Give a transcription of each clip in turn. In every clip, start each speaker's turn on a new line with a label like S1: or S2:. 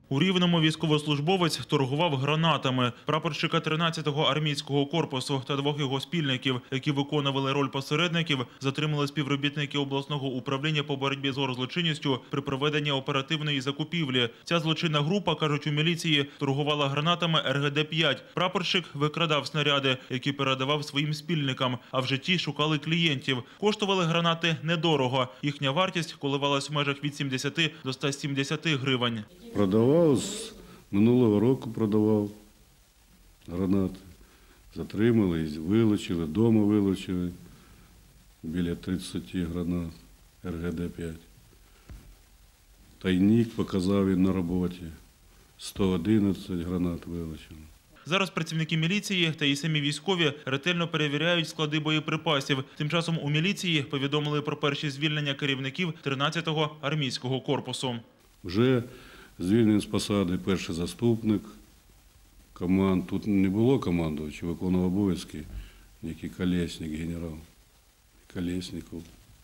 S1: У Рівному військовослужбовець торгував гранатами. Прапорщика 13-го армійського корпусу та двох його спільників, які виконували роль посередників, затримали співробітники обласного управління по боротьбі з оргзлочинністю при проведенні оперативної закупівлі. Ця злочинна група, кажуть у міліції, торгувала гранатами РГД-5. Прапорщик викрадав снаряди, які передавав своїм спільникам, а вже ті шукали клієнтів. Коштували гранати недорого. Їхня вартість коливалась в межах від 70 до 170 гривень.
S2: Продавав, з минулого року продавав гранати. Затримали, вилучили, вдома вилучили біля 30 гранат РГД-5. Тайник показав він на роботі. 111 гранат вилучили.
S1: Зараз працівники міліції та і самі військові ретельно перевіряють склади боєприпасів. Тим часом у міліції повідомили про перші звільнення керівників 13-го армійського корпусу.
S2: Вже звільнений з посади перший заступник команд. Тут не було командувача, виконував обов'язки, який Колєснік, генерал Колєсніков.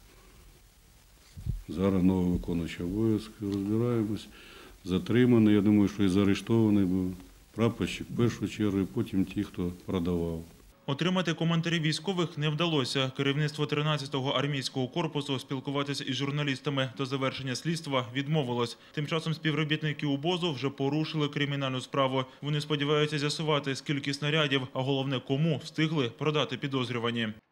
S2: Зараз новий виконуючий обов'язки, розбираємось. Затриманий, я думаю, що і заарештований був. Прапорщик в першу чергу, і потім ті, хто продавав.
S1: Отримати коментарі військових не вдалося. Керівництво 13-го армійського корпусу спілкуватися із журналістами до завершення слідства відмовилось. Тим часом співробітники УБОЗу вже порушили кримінальну справу. Вони сподіваються з'ясувати, скільки снарядів, а головне кому, встигли продати підозрювані.